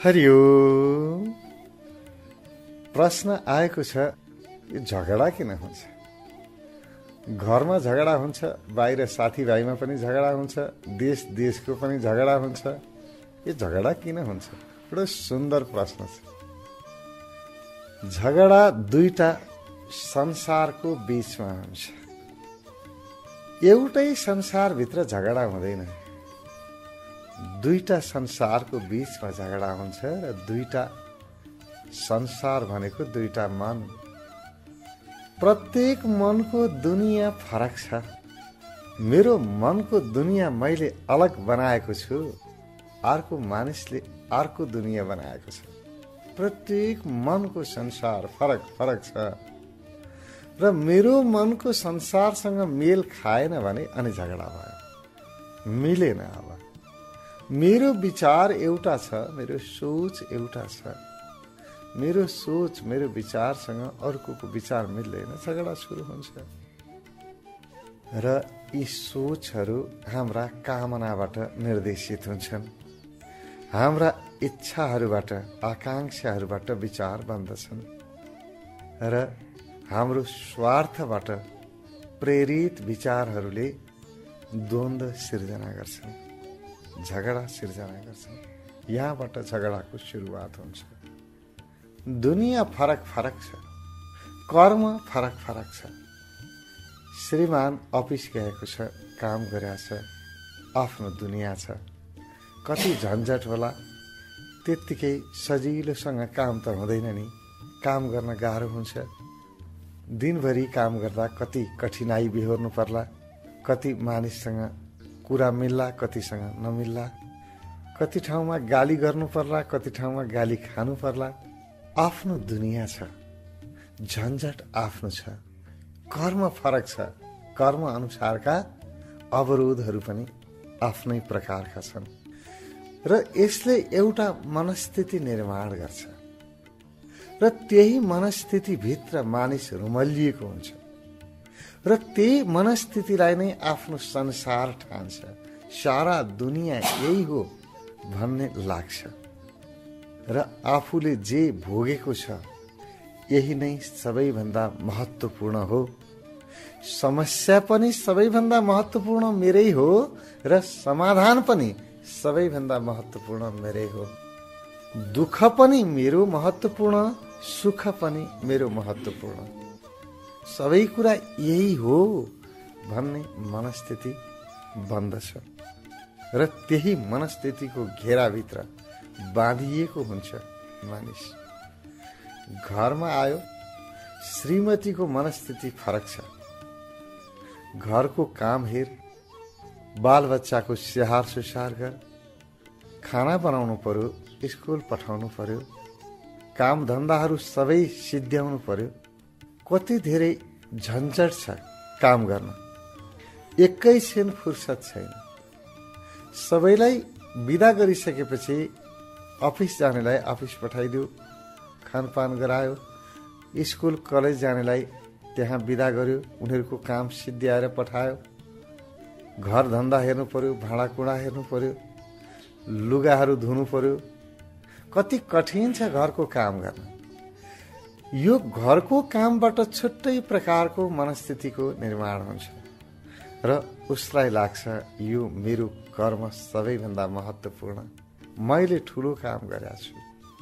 हरिओम। प्रश्न आएको छ, यो झगडा किन हुन्छ? घरमा झगडा हुन्छ, बाहिर साथीभाइमा पनि झगडा हुन्छ, देशको पनि झगडा हुन्छ। यो झगडा किन हुन्छ? एउटा सुन्दर प्रश्न छ। झगडा दुईटा संसारको बीचमा हुन्छ। एउटै संसारभित्र झगडा हुँदैन, दुईटा संसारको बीचमा झगडा हुन्छ। र दुईटा संसार भनेको दुईटा मन। प्रत्येक मनको दुनिया फरक छ। मेरो मनको दुनिया मैले अलग बनाएको छु, अर्को मानिसले अर्को दुनिया बनाएको छ। प्रत्येक मनको संसार फरक फरक छ। र मेरो मनको संसारसँग मेल खाएन भने अनि झगडा भयो, मिलेन। अब मेरो विचार एउटा छ, मेरो सोच एउटा छ। मेरो सोच मेरो विचारसँग अर्कोको विचार मिल्दैन, झगडा सुरु हुन्छ। र यी सोचहरू हाम्रा कामनाबाट निर्देशित हुन्छन्, हाम्रा इच्छाहरूबाट, आकांक्षाहरूबाट विचार बन्दछन्। र हाम्रो स्वार्थबाट प्रेरित विचारहरूले द्वन्द्व सिर्जना गर्छन्, झगडा सिर्जना गर्छन्। यहाँबाट झगडाको सुरुवात हुन्छ। दुनिया फरक फरक छ, कर्म फरक फरक छ। श्रीमान अफिस गएको छ, काम गरेको छ, आफ्नो दुनिया छ। कति झन्झट होला, त्यत्तिकै सजिलोसँग काम त हुँदैन नि। काम गर्न गाह्रो हुन्छ। दिनभरि काम गर्दा कति कठिनाई बिहोर्नु पर्ला, कति मानिससँग कुरा मिल्ला, कतिसँग नमिल्ला। कति ठाउँमा गाली गर्नु पर्ला, कति ठाउँमा गाली खानु पर्ला। आफ्नो दुनिया छ, झन्झट आफ्नो छ। कर्म फरक छ, कर्म अनुसारका अवरोधहरू पनि आफ्नै प्रकारका छन्। र यसले एउटा मनस्थिति निर्माण गर्छ। र त्यही मनस्थितिभित्र मानिस रुमल्लिएको हुन्छ। र त्यही मनस्थितिलाई नै आफ्नो संसार ठान्छ। सारा दुनिया यही हो भन्ने लाग्छ। र आफूले जे भोगेको छ यही नै सबैभन्दा महत्त्वपूर्ण हो। समस्या पनि सबैभन्दा महत्त्वपूर्ण मेरै हो, र समाधान पनि सबैभन्दा महत्त्वपूर्ण मेरै हो। दुःख पनि मेरो महत्त्वपूर्ण, सुख पनि मेरो महत्त्वपूर्ण। सबै कुरा यही हो भन्ने मनस्थिति बन्दछ। र त्यही मनस्थितिको घेराभित्र बाँधिएको हुन्छ मानिस। घरमा आयो, श्रीमतीको मनस्थिति फरक छ। घरको काम हेर, बालबच्चाको स्याहार सुसार गर, खाना बनाउनु पर्यो, स्कुल पठाउनु पर्यो, काम धन्दाहरू सबै सिद्ध्याउनु पर्यो। कति धेरै झन्झट छ काम गर्न। एकैछिन फुर्सद छैन। सबैलाई बिदा गरिसकेपछि अफिस जानेलाई अफिस पठाइदियो, खानपान गरायो। स्कुल कलेज जानेलाई त्यहाँ बिदा गर्यो, उनीहरूको काम सिद्ध्याएर पठायो। घर धन्दा हेर्नु पर्यो, भाँडाकुँडा हेर्नु पर्यो, लुगाहरू धुनु पर्यो। कति कठिन छ घरको काम गर्न। यो घरको कामबाट छुट्टै प्रकारको मनस्थितिको निर्माण हुन्छ। र उसलाई लाग्छ यो मेरो कर्म सबैभन्दा महत्त्वपूर्ण, मैले ठुलो काम गरेको छु।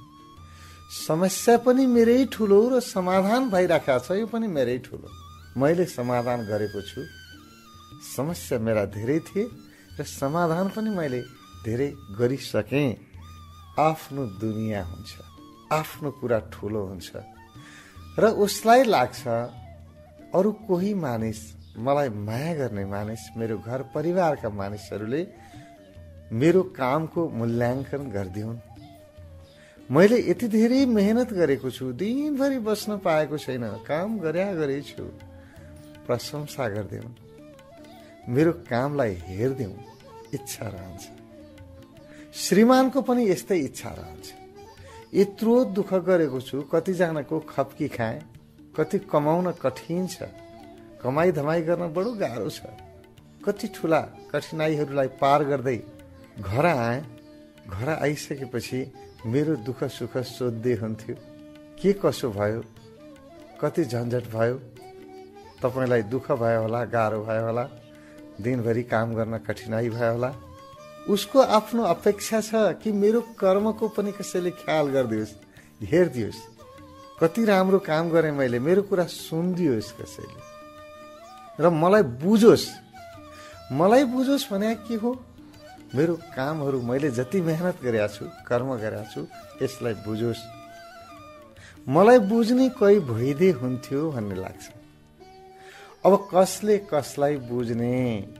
समस्या पनि मेरै ठुलो र समाधान भइरहेको छ, यो पनि मेरै ठुलो। मैले समाधान गरेको छु। समस्या मेरा धेरै थिए र समाधान पनि मैले धेरै गरिसकेँ। आफ्नो दुनिया हुन्छ, आफ्नो कुरा ठुलो हुन्छ। र उसलाई लाग्छ अरू कोही मानिस, मलाई माया गर्ने मानिस, मेरो घर परिवारका मानिसहरूले मेरो कामको मूल्याङ्कन गरिदिउन्। मैले यति धेरै मेहनत गरेको छु, दिनभरि बस्न पाएको छैन, काम गरेछु, प्रशंसा गरिदिउन्, मेरो कामलाई हेरिदिउन्, इच्छा रहन्छ। श्रीमानको पनि यस्तै इच्छा रहन्छ। यत्रो दुःख गरेको छु, कतिजनाको खप्की खाएँ, कति कमाउन कठिन छ, कमाई धमाई गर्न बडो गाह्रो छ। कति ठुला कठिनाइहरूलाई पार गर्दै घर आएँ, घर आइसकेपछि मेरो दुःख सुख सोध्दै हुन्थ्यो, के कसो भयो, कति झन्झट भयो, तपाईलाई दुःख भयो होला, गाह्रो भयो होला, दिनभरि काम गर्न कठिनाई भयो होला। उसको आफ्नो अपेक्षा छ कि मेरो कर्मको पनि कसैले ख्याल गरिदियोस्, हेरिदियोस्, कति राम्रो काम गरेँ मैले, मेरो कुरा सुनिदियोस् कसैले र मलाई बुझोस्। मलाई बुझोस् भने के हो, मेरो कामहरू मैले जति मेहनत गरेका छु, कर्म गरेका छु, यसलाई बुझोस्। मलाई बुझ्ने कोही भइदिए हुन्थ्यो भन्ने लाग्छ। अब कसले कसलाई बुझ्ने?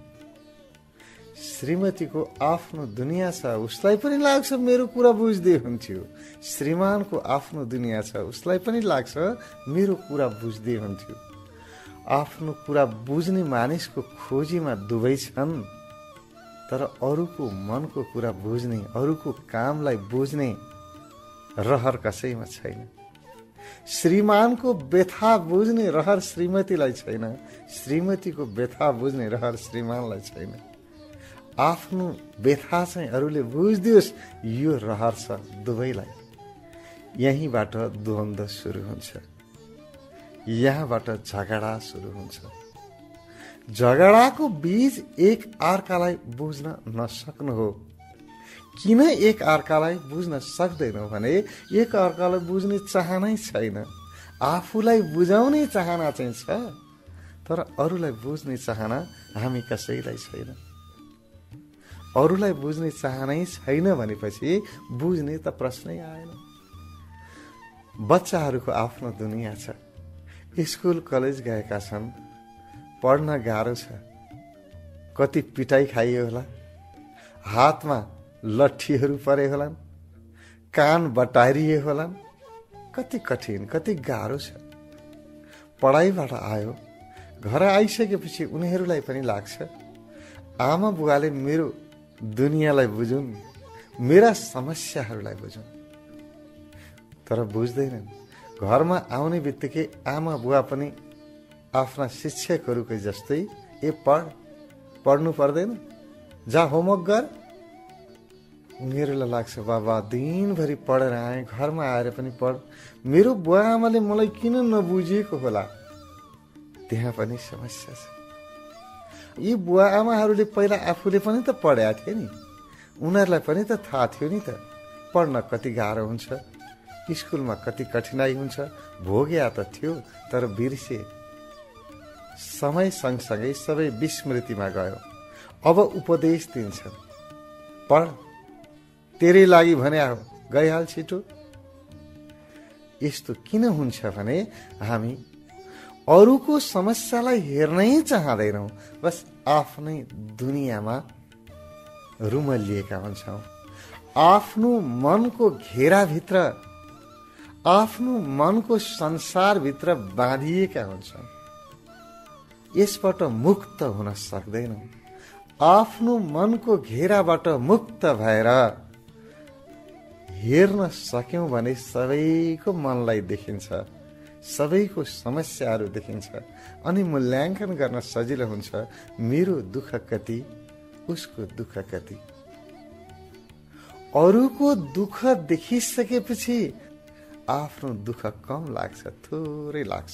श्रीमतीको आफ्नो दुनियाँ छ, उसलाई पनि लाग्छ मेरो कुरा बुझ्दै हुन्थ्यो। श्रीमानको आफ्नो दुनियाँ छ, उसलाई पनि लाग्छ मेरो कुरा बुझ्दै हुन्थ्यो। आफ्नो कुरा बुझ्ने मानिसको खोजीमा दुवै छन्, तर अरूको मनको कुरा बुझ्ने, अरूको कामलाई बुझ्ने रहर कसैमा छैन। श्रीमानको व्यथा बुझ्ने रहर श्रीमतीलाई छैन, श्रीमतीको व्यथा बुझ्ने रहर श्रीमानलाई छैन। आफ्नो व्यथा चाहिँ अरूले बुझिदियोस्, यो रहर छ दुवैलाई। यहीँबाट द्वन्द्व सुरु हुन्छ, यहाँबाट झगडा सुरु हुन्छ। झगडाको बीज एक अर्कालाई बुझ्न नसक्नु हो। किन एक अर्कालाई बुझ्न सक्दैनौ भने एक अर्कालाई बुझ्ने चाहनै छैन। आफूलाई बुझाउने चाहना चाहिँ छ, तर अरूलाई बुझ्ने चाहना हामी कसैलाई छैन। अरूलाई बुझ्ने चाहनै छैन भनेपछि बुझ्ने त प्रश्नै आएन। बच्चाहरूको आफ्नो दुनियाँ छ, स्कुल कलेज गएका छन्, पढ्न गाह्रो छ, कति पिटाई खाइयो होला, हातमा लट्ठीहरू परे होलान्, कान बटारिए होलान्, कति कठिन कति गाह्रो छ। पढाइबाट आयो, घर आइसकेपछि उनीहरूलाई पनि लाग्छ आमा बुवाले मेरो दुनियाँलाई बुझुन्, मेरा समस्याहरूलाई बुझुन्, तर बुझ्दैनन्। घरमा आउने बित्तिकै आमा बुवा पनि आफ्ना शिक्षकहरूकै जस्तै ए पढ्नु पर्दैन, जा होमवर्क गर। उनीहरूलाई लाग्छ बाबा दिनभरि पढेर आएँ, घरमा आएर पनि पढ, मेरो बुवा आमाले मलाई किन नबुझेको होला। त्यहाँ पनि समस्या छ। यी बुवा आमाहरूले पहिला आफूले पनि त पढेका थिए नि, उनीहरूलाई पनि त थाहा थियो नि त पढ्न कति गाह्रो हुन्छ, स्कुलमा कति कठिनाई हुन्छ, भोग्या त थियो, तर बिर्से। समय सँगसँगै सबै विस्मृतिमा गयो। अब उपदेश दिन्छन्, पढ, तेरै लागि भने हो, गइहाल छिटो। यस्तो किन हुन्छ भने हामी अरूको समस्यालाई हेर्नै चाहँदैनौँ, बस आफ्नै दुनियाँमा रुमलिएका हुन्छौँ। आफ्नो मनको घेराभित्र, आफ्नो मनको संसारभित्र बाँधिएका हुन्छौँ। यसबाट मुक्त हुन सक्दैनौँ। आफ्नो मनको घेराबाट मुक्त भएर हेर्न सक्यौं भने सबैको मनलाई देखिन्छ, सबैको समस्याहरू देखिन्छ, अनि मूल्याङ्कन गर्न सजिलो हुन्छ। मेरो दुःख कति, उसको दुःख कति। अरूको दुःख देखिसकेपछि आफ्नो दुःख कम लाग्छ, थोरै लाग्छ,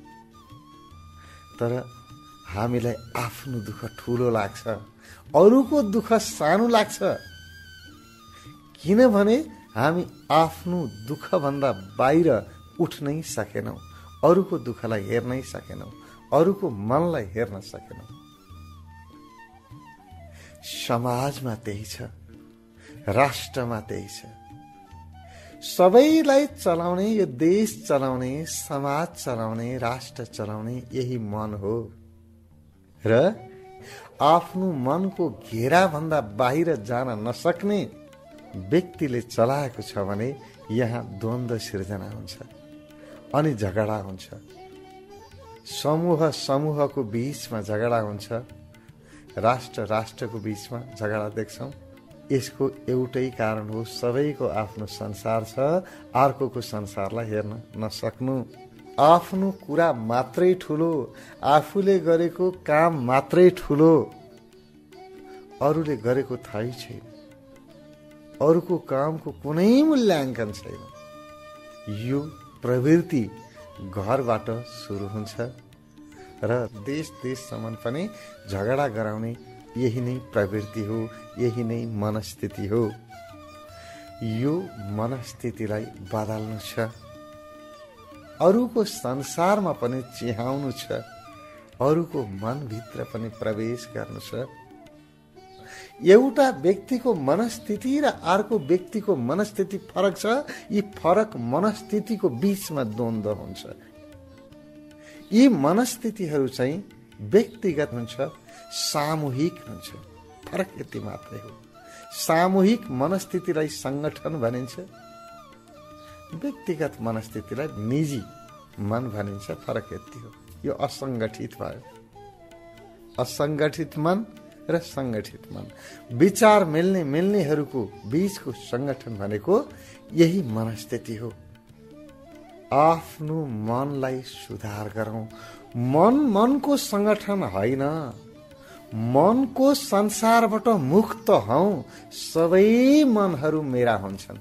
तर हामीलाई आफ्नो दुःख ठुलो लाग्छ, अरूको दुःख सानो लाग्छ। किनभने हामी आफ्नो दुःखभन्दा बाहिर उठ्नै सकेनौं, अरूको दुःखलाई हेर्नै सकेनौं, अरूको मनलाई हेर्न सकेनौं। समाजमा त्यही छ, राष्ट्रमा त्यही छ। सबैलाई चलाउने, यो देश चलाउने, समाज चलाउने, राष्ट्र चलाउने यही मन हो। र आफ्नो मनको घेराभन्दा बाहिर जान नसक्ने व्यक्तिले चलाएको छ भने यहाँ द्वन्द्व सिर्जना हुन्छ अनि झगडा हुन्छ। समूह समूहको बीचमा झगडा हुन्छ, राष्ट्र राष्ट्रको बीचमा झगडा देख्छौं। यसको एउटै कारण हो, सबैको आफ्नो संसार छ, अर्कोको संसारलाई हेर्न नसक्नु। आफ्नो कुरा मात्रै ठुलो, आफूले गरेको काम मात्रै ठुलो, अरूले गरेको थाहै छैन, अरूको कामको कुनै मूल्याङ्कन छैन। यो प्रवृत्ति घरबाट सुरु हुन्छ र देश देशसम्म पनि झगडा गराउने यही नै प्रवृत्ति हो, यही नै मनस्थिति हो। यो मनस्थितिलाई बदल्नु छ, अरूको संसारमा पनि चिहाउनु छ, अरूको मनभित्र पनि प्रवेश गर्नु छ। एउटा व्यक्तिको मनस्थिति र अर्को व्यक्तिको मनस्थिति फरक छ। यी फरक मनस्थितिको बीचमा द्वन्द्व हुन्छ। यी मनस्थितिहरू चाहिँ व्यक्तिगत हुन्छ, सामूहिक हुन्छ। फरक यति मात्रै हो। सामूहिक मनस्थितिलाई संगठन भनिन्छ, व्यक्तिगत मनस्थितिलाई निजी मन भनिन्छ। फरक यति हो। यो असंगठित भयो। असंगठित मन र संगठित मन, विचार मिल्नेहरूको बीचको संगठन भनेको यही मनस्थिति हो। आफ्नो मनलाई सुधार गरौं। मनको संगठन होइन, मनको संसारबाट मुक्त हौ। सबै मनहरू मेरा हुन्छन्।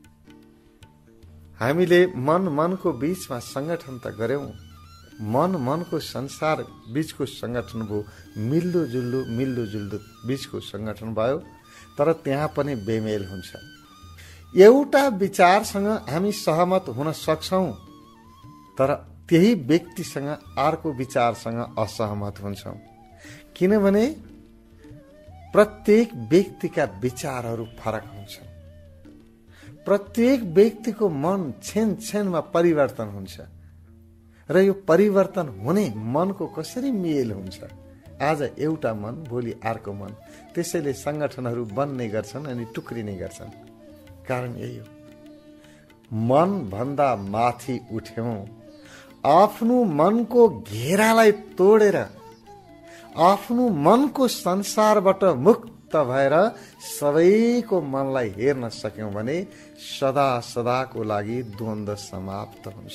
हामीले मनको बीचमा संगठन त गर्यौं। मनको संसार बीचको संगठन भयो, मिल्दो जुल्दो बीचको संगठन भयो। तर त्यहाँ पनि बेमेल हुन्छ। एउटा विचारसँग हामी सहमत हुन सक्छौं, तर त्यही व्यक्तिसँग अर्को विचारसँग असहमत हुन्छौं। किनभने प्रत्येक व्यक्तिका विचारहरू फरक हुन्छन्। प्रत्येक व्यक्तिको मन क्षणमा परिवर्तन हुन्छ र यो परिवर्तन हुने मनको कसरी मेल हुन्छ। आज एउटा मन, भोलि अर्को मन। त्यसैले संगठनहरू बन्ने गर्छन् अनि टुक्रिने गर्छन्। कारण यही हो। मन भन्दा माथि उठ्यौं, आफ्नो मनको घेरालाई तोडेर आफ्नो मनको संसारबाट मुक्त भएर सबैको मनलाई हेर्न सक्यौं भने सदा सदाको लागि द्वन्द्व समाप्त हुन्छ।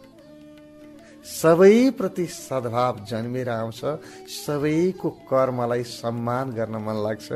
सबै प्रति सद्भाव जन्मेर आउँछ। सबैको कर्मलाई सम्मान गर्न मन लाग्छ।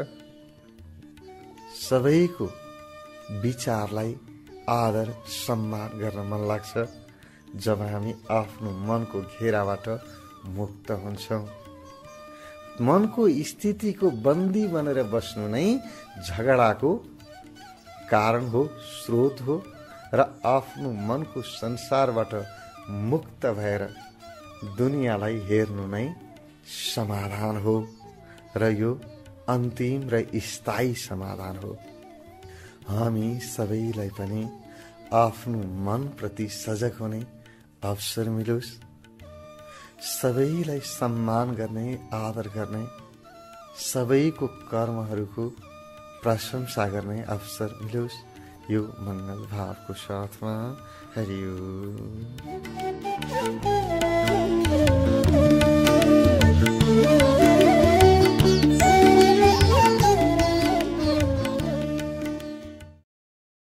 सबैको विचारलाई आदर सम्मान गर्न मन लाग्छ। जब हामी आफ्नो मनको घेराबाट मुक्त हुन्छौं। मनको स्थितिको बन्दी बनेर बस्नु नै झगडाको कारण हो, स्रोत हो र आफ्नो मनको संसारबाट मुक्त भएर दुनियाँलाई हेर्नु नै समाधान हो र यो अन्तिम र स्थायी समाधान हो। हामी सबैलाई पनि आफ्नो मनप्रति सजग हुने अवसर मिलोस्। सबैलाई सम्मान गर्ने, आदर गर्ने, सबैको कर्महरूको प्रशंसा गर्ने अवसर मिलोस्। यो मंगल भावको साथमा हरि ओम।